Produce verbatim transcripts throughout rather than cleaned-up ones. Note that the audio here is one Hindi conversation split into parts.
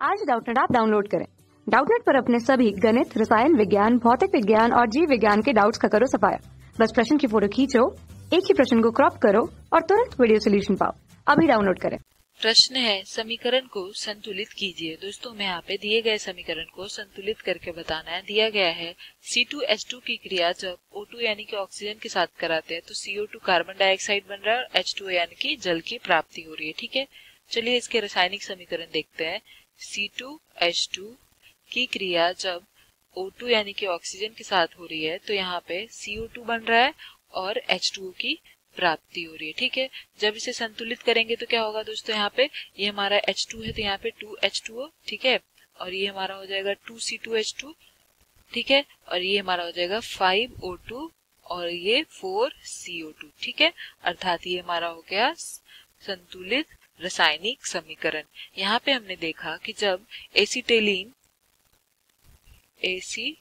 आज डाउटनेट ऐप डाउनलोड करें। डाउटनेट पर अपने सभी गणित, रसायन विज्ञान, भौतिक विज्ञान और जीव विज्ञान के डाउट्स का करो सफाया। बस प्रश्न की फोटो खींचो, एक ही प्रश्न को क्रॉप करो और तुरंत वीडियो सोल्यूशन पाओ। अभी डाउनलोड करें। प्रश्न है, समीकरण को संतुलित कीजिए। दोस्तों, हमें यहाँ पे दिए गए समीकरण को संतुलित करके बताना है। दिया गया है सी टू एच टू की क्रिया जब ओ टू यानी कि ऑक्सीजन के साथ कराते हैं तो C O two carbon dioxide बन रहा है और एच टू यानी कि जल की प्राप्ति हो रही है। ठीक है, चलिए इसके रासायनिक समीकरण देखते हैं। सी टू एच टू की क्रिया जब ओ टू यानी कि ऑक्सीजन के साथ हो रही है तो यहाँ पे सी ओ टू बन रहा है और एच टू ओ की प्राप्ति हो रही है। ठीक है, जब इसे संतुलित करेंगे तो क्या होगा दोस्तों, यहाँ पे ये हमारा एच टू है तो यहाँ पे टू एच टू ओ, ठीक है, और ये हमारा हो जाएगा two C two H two, ठीक है, और ये हमारा हो जाएगा फाइव ओ टू और ये फोर सी ओ टू। ठीक है, अर्थात ये हमारा हो गया संतुलित रासायनिक समीकरण। यहाँ पे हमने देखा कि जब एसिटेलीन एसिटेलीन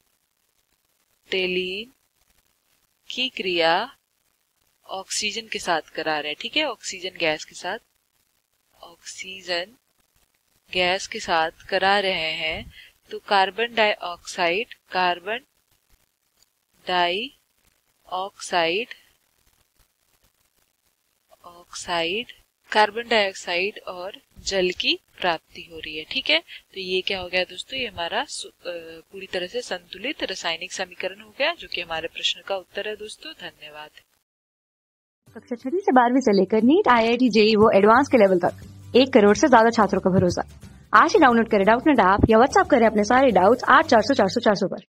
की क्रिया ऑक्सीजन के साथ करा रहे हैं, ठीक है, ऑक्सीजन गैस के साथ ऑक्सीजन गैस के साथ करा रहे हैं तो carbon dioxide carbon dioxide oxide carbon dioxide और जल की प्राप्ति हो रही है। ठीक है, तो ये क्या हो गया दोस्तों, ये हमारा पूरी तरह से संतुलित रासायनिक समीकरण हो गया, जो कि हमारे प्रश्न का उत्तर है। दोस्तों, धन्यवाद। कक्षा छठी से बारहवीं से लेकर NEET, I I T, JEE वो एडवांस के लेवल तक एक करोड़ से ज्यादा छात्रों का भरोसा। आज ही डाउनलोड करें डाउटनेट ऐप या व्हाट्सएप करें अपने सारे डाउट्स आठ चार सौ चार सौ चार सौ पर।